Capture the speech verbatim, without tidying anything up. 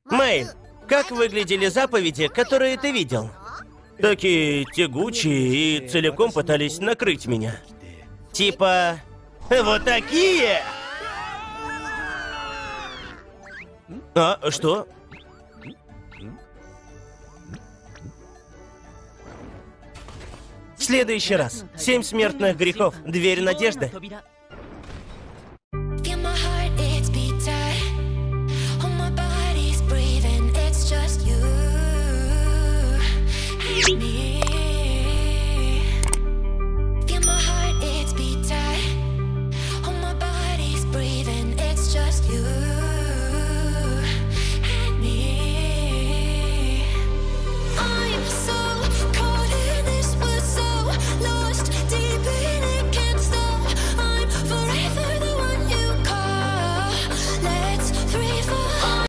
Мэйл, как выглядели заповеди, которые ты видел? Такие тягучие и целиком пытались накрыть меня. Типа... Вот такие! А, что? В следующий раз. Семь смертных грехов. Дверь надежды.